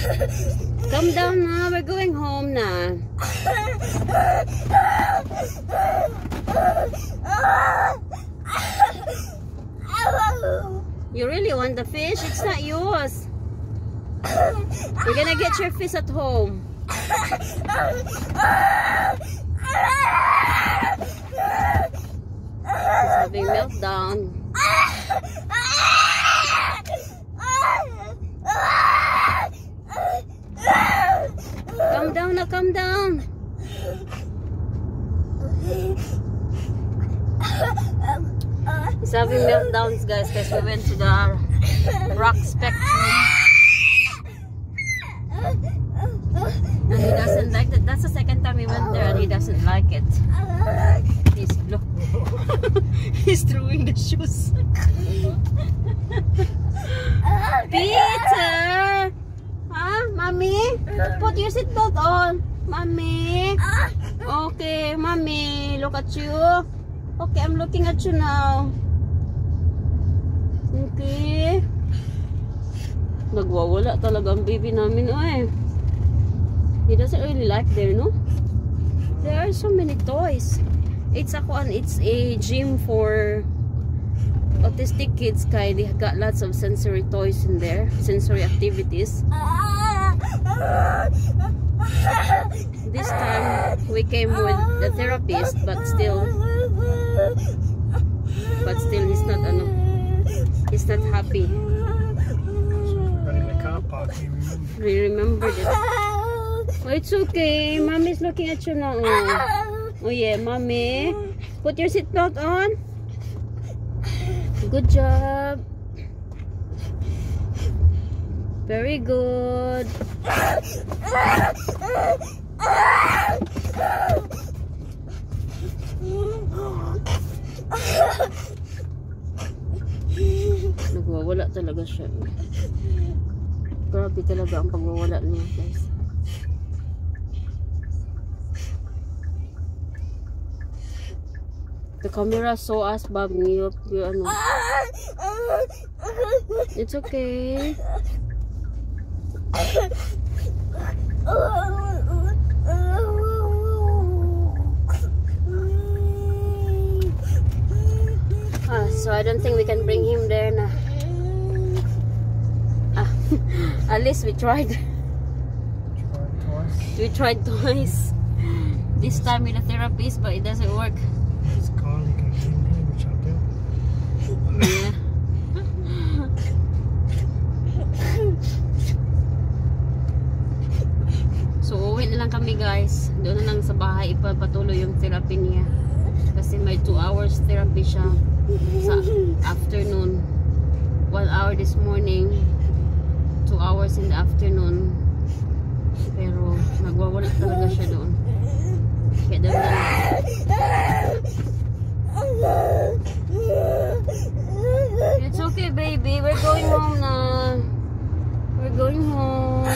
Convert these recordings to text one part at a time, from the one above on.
Calm down na. We're going home na. You really want the fish? It's not yours. You're gonna get your fish at home. He's having meltdown. Calm down now, calm down. He's having meltdowns, guys, because we went to the rock spectrum. And he doesn't like it. That's the second time we went there and he doesn't like it. He's look. He's throwing the shoes. Peter! Huh? Mommy? Put your seatbelt on. Mommy? Okay, Mommy. Look at you. Okay, I'm looking at you now. Okay. Nagwawala talaga ang baby namin, oy. He doesn't really like there, no? There are so many toys. It's a gym for autistic kids. Kaya they got lots of sensory toys in there, sensory activities. This time we came with the therapist, but still he's not happy. We remembered it. Oh, it's okay. Mommy's looking at you now. Oh yeah, Mommy. Put your seatbelt on. Good job. Very good. Nagwawala talaga siya. Grabe talaga ang pagwawala niya, guys. The camera saw us, Bob. You ano. It's okay. So I don't think we can bring him there na. At least we tried. We tried twice. This time with a therapist, but it doesn't work. Yeah. So uwi na lang kami, guys. Doon na lang sa bahay ipapatuloy yung therapy niya. Kasi may 2 hours therapy siya sa afternoon. 1 hour this morning, 2 hours in the afternoon. Pero nagwawala talaga siya doon. Kaya doon na lang. It's okay, baby. We're going home now. We're going home.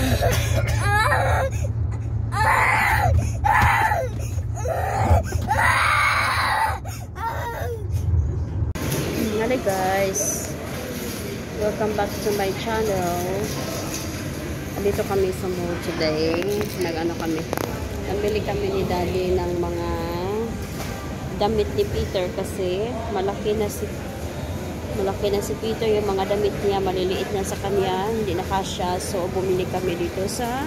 Hello guys, welcome back to my channel. Dito kami sa mall today. Nag-ano kami, nabili kami ni Daddy ng mga damit ni Peter kasi malaki na si Peter. Yung mga damit niya maliliit na sa kanya, hindi na kasya. So bumili kami dito sa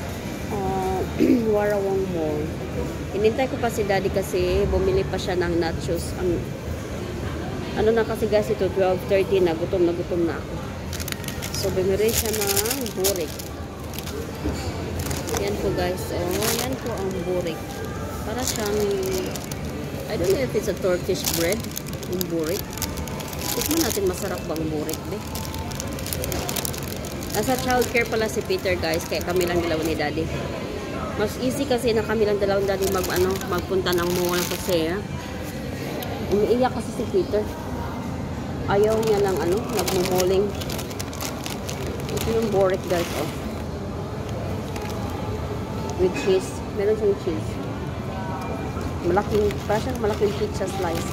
Warawong Mall. Inintay ko pa si Daddy kasi bumili pa siya ng nachos. Ano na kasi guys, ito 12:30 na, gutom na ako. So bumili siya ng burik. Yan po guys, yan po ang burik. Para siyang, I don't know if it's a Turkish bread, yung burik. Tikman natin, masarap bang burik, be? Nasa childcare pala si Peter guys, kaya kami lang dalawa ni Daddy. Mas easy kasi na kami lang dalawa ni Daddy magpunta ng mall kasi umiiyak kasi si Peter. Ayaw niya lang nagmumoling. Ito yung burik guys, with cheese. Meron siyang cheese. Parang siyang malaking pizza slice.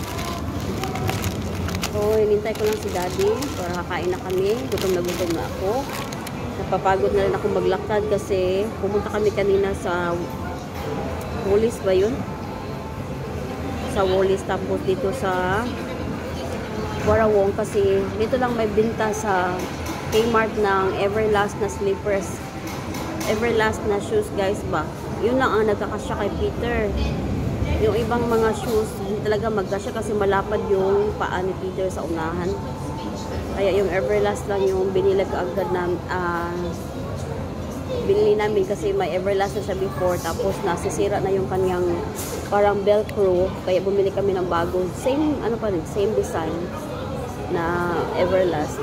So, hinintay ko lang si Daddy para kakain na kami. Gutom na ako. Napapagod na rin ako maglakad kasi pumunta kami kanina sa Woolies ba yun? Sa Woolies, tapos dito sa Warawong kasi dito lang may binta sa Kmart ng Everlast na slippers. Everlast na shoes guys ba. Yun lang ang nagkakasya kay Peter. Yung ibang mga shoes hindi talaga magkasya kasi malapad yung paa ni Peter sa unahan. Kaya yung Everlast lang yung binili ko agad na binili namin kasi may Everlast na siya before tapos nasisira na yung kanyang parang velcro kaya bumili kami ng bago. Same ano pa rin, same design na Everlast.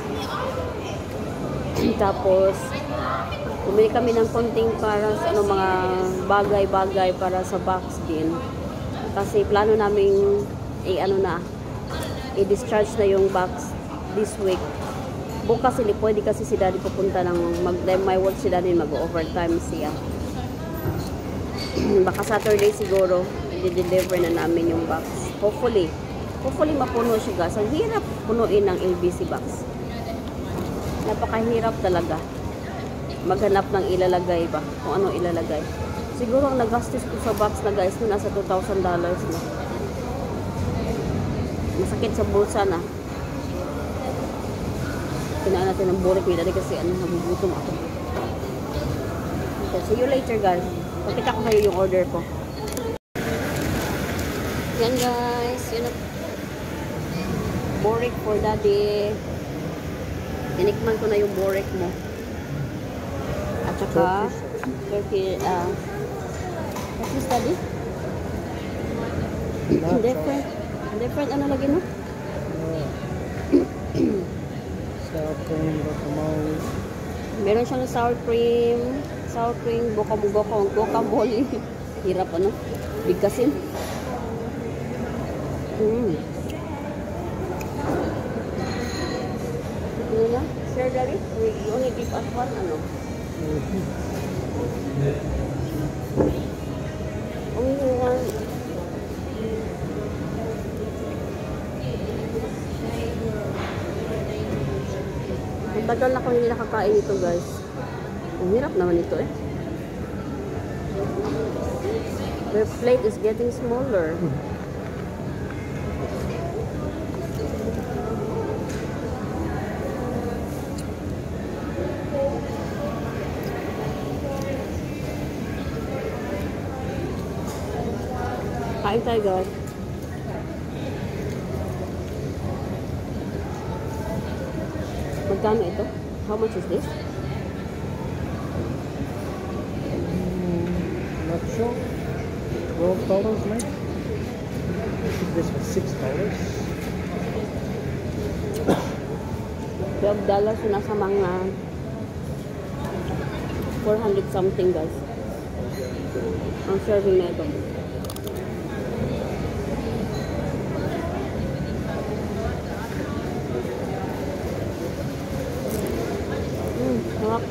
Tapos bumili kami ng konting para sa ano, mga bagay-bagay para sa box din. Kasi plano naming i-discharge na yung box this week. Bukas hindi pwede kasi si daddy pupunta ng may work si daddy mag-overtime siya. Baka Saturday siguro i-deliver na namin yung box. Hopefully mapuno siya guys. Ang hirap punuin ng LBC box. Napakahirap talaga maghanap ng ilalagay ba, kung ano ilalagay. Siguro ang nagastos ko sa box na guys nasa $2,000 na. Masakit sa bulsa na. Kinaan natin ng burik ni daddy kasi nagugutom ako. Okay, see you later guys. Pakita ko kayo yung order ko. Yan guys, yun na. Burik for daddy. Tinikman ko na yung burik mo. At saka Turkey, what's this daddy? Different ano lagi no? Sour cream, guacamole. Meron siyang sour cream, guacamole. Hirap ano? Bigkasin. Ano na? Sir Daddy, you only give us one ano? Only one. Ang tagal na ko hindi nakakain ito guys. Ang hirap naman ito eh. The plate is getting smaller. Kain tayo guys. Magkano ito? How much is this? Not sure. $12 maybe. This was $6. $12 so nasa mga 400 something guys. Ang serving na ito. Sarap.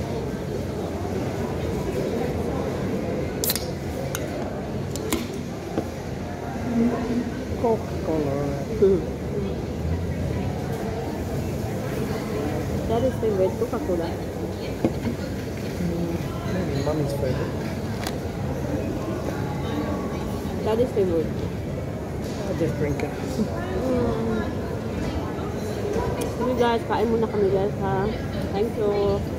Coca-Cola. That is favorite Coca-Cola. Maybe mommy's favorite. That is favorite. I'll just drink it. Sige guys, kain muna kami guys ha. Thank you.